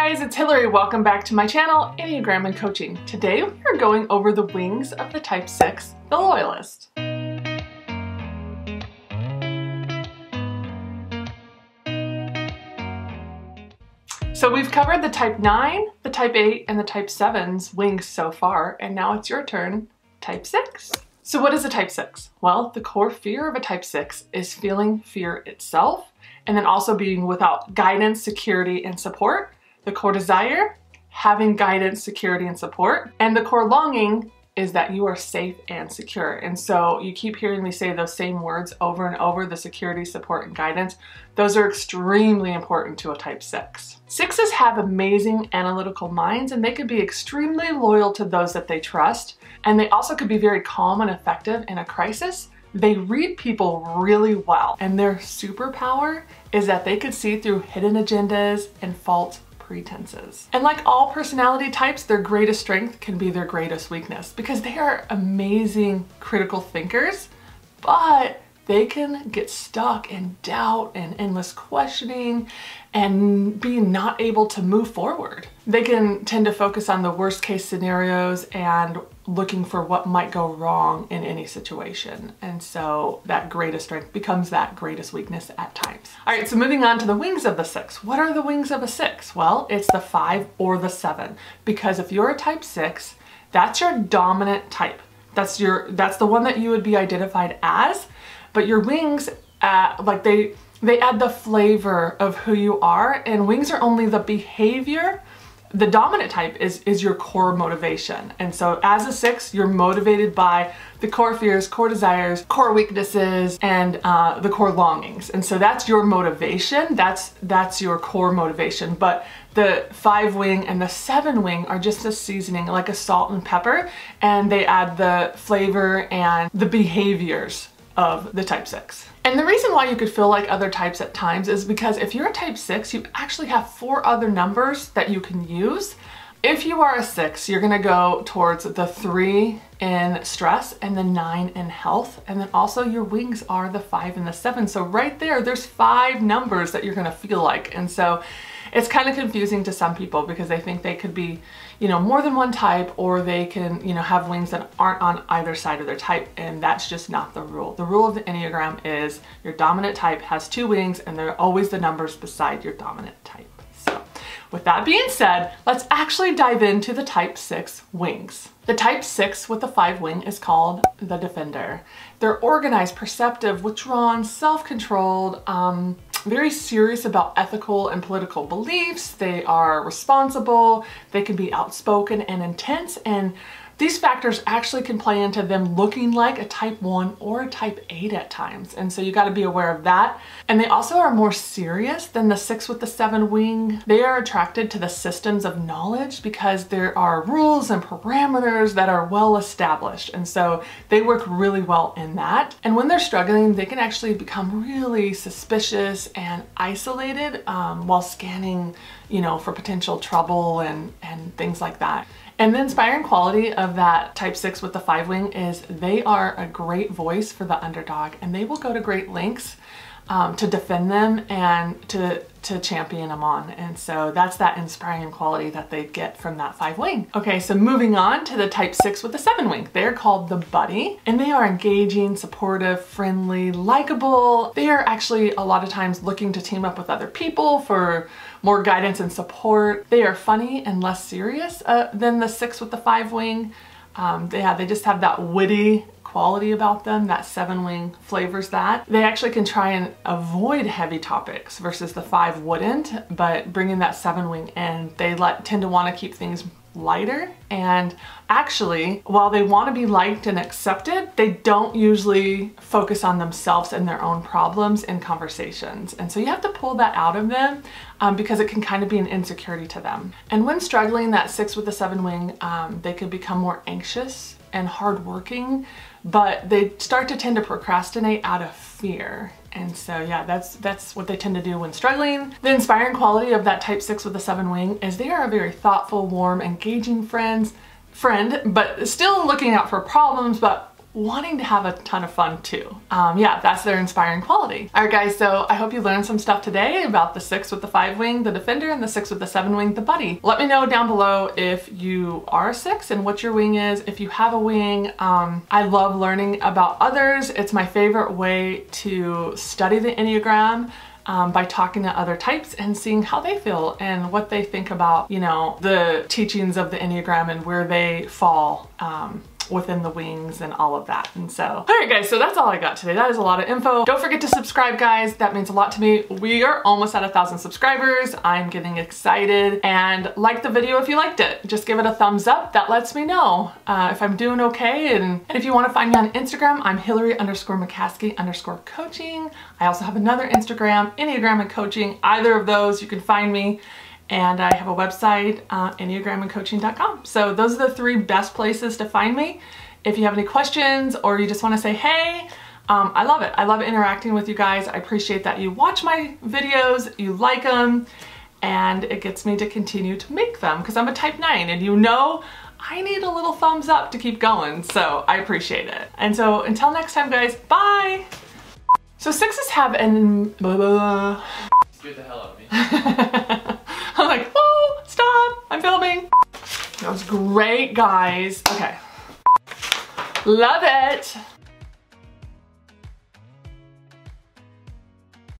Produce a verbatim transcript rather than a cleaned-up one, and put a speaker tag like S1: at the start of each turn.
S1: guys, it's Hillary. Welcome back to my channel, Enneagram and Coaching. Today we are going over the wings of the type six, the Loyalist. So we've covered the type nine, the type eight, and the type seven's wings so far, and now it's your turn, type six. So what is a type six? Well, the core fear of a type six is feeling fear itself, and then also being without guidance, security, and support. The core desire, having guidance, security, and support. And the core longing is that you are safe and secure. And so you keep hearing me say those same words over and over, the security, support, and guidance. Those are extremely important to a type six. Sixes have amazing analytical minds, and they could be extremely loyal to those that they trust. And they also could be very calm and effective in a crisis. They read people really well, and their superpower is that they could see through hidden agendas and false pretenses. And like all personality types, their greatest strength can be their greatest weakness because they are amazing critical thinkers, but they can get stuck in doubt and endless questioning and be not able to move forward. They can tend to focus on the worst case scenarios and looking for what might go wrong in any situation. And so that greatest strength becomes that greatest weakness at times. All right, so moving on to the wings of the six. What are the wings of a six? Well, it's the five or the seven, because if you're a type six, that's your dominant type. That's your, that's the one that you would be identified as. But your wings, uh, like they, they add the flavor of who you are, and wings are only the behavior. The dominant type is, is your core motivation. And so as a six, you're motivated by the core fears, core desires, core weaknesses, and uh, the core longings. And so that's your motivation. That's, that's your core motivation. But the five wing and the seven wing are just a seasoning, like a salt and pepper, and they add the flavor and the behaviors of the type six. And the reason why you could feel like other types at times is because if you're a type six, you actually have four other numbers that you can use. If you are a six, you're gonna go towards the three in stress and the nine in health. And then also your wings are the five and the seven. So right there, there's five numbers that you're gonna feel like. And so it's kind of confusing to some people because they think they could be, you know, more than one type, or they can, you know, have wings that aren't on either side of their type, and that's just not the rule. The rule of the Enneagram is your dominant type has two wings, and they're always the numbers beside your dominant type. So with that being said, let's actually dive into the type six wings. The type six with the five wing is called the Defender. They're organized, perceptive, withdrawn, self-controlled, um, very serious about ethical and political beliefs. They are responsible, they can be outspoken and intense, and these factors actually can play into them looking like a type one or a type eight at times. And so you got to be aware of that. And they also are more serious than the six with the seven wing. They are attracted to the systems of knowledge because there are rules and parameters that are well established. And so they work really well in that. And when they're struggling, they can actually become really suspicious and isolated um, while scanning, you know, for potential trouble and, and things like that. And the inspiring quality of that type six with the five wing is they are a great voice for the underdog, and they will go to great lengths um, to defend them and to, to champion them on. And so that's that inspiring quality that they get from that five wing. Okay, so moving on to the type six with the seven wing. They're called the Buddy, and they are engaging, supportive, friendly, likable. They are actually a lot of times looking to team up with other people for more guidance and support. They are funny and less serious uh, than the six with the five wing. Um, they, have, they just have that witty quality about them. That seven wing flavors that. They actually can try and avoid heavy topics versus the five wouldn't, but bringing that seven wing in, they let, tend to want to keep things lighter. And actually, while they want to be liked and accepted, they don't usually focus on themselves and their own problems in conversations. And so you have to pull that out of them um, because it can kind of be an insecurity to them. And when struggling, that six with the seven wing, um, they could become more anxious and hardworking, but they start to tend to procrastinate out of fear. And so yeah, that's that's what they tend to do when struggling. The inspiring quality of that type six with the seven wing is they are a very thoughtful, warm, engaging friends, friend, but still looking out for problems, but wanting to have a ton of fun too. Um, yeah, that's their inspiring quality. All right guys, so I hope you learned some stuff today about the six with the five wing, the Defender, and the six with the seven wing, the Buddy. Let me know down below if you are a six and what your wing is, if you have a wing. Um, I love learning about others. It's my favorite way to study the Enneagram. Um, by talking to other types and seeing how they feel and what they think about, you know, the teachings of the Enneagram and where they fall um, within the wings and all of that. And so, all right guys, so that's all I got today. That is a lot of info. Don't forget to subscribe, guys. That means a lot to me. We are almost at a thousand subscribers. I'm getting excited. And like the video if you liked it. Just give it a thumbs up. That lets me know uh, if I'm doing okay. And, and if you want to find me on Instagram, I'm Hillary underscore McCaskey underscore coaching. I also have another Instagram, Enneagram and Coaching. Either of those, you can find me. And I have a website, uh, enneagram and coaching dot com. So those are the three best places to find me. If you have any questions or you just want to say, hey, um, I love it. I love interacting with you guys. I appreciate that you watch my videos, you like them, and it gets me to continue to make them because I'm a type nine and you know I need a little thumbs up to keep going. So I appreciate it. And so until next time, guys, bye. So sixes have an... Blah, blah, blah.
S2: Scared the hell out of me.
S1: I'm like, oh, stop, I'm filming. That was great, guys. Okay. Love it.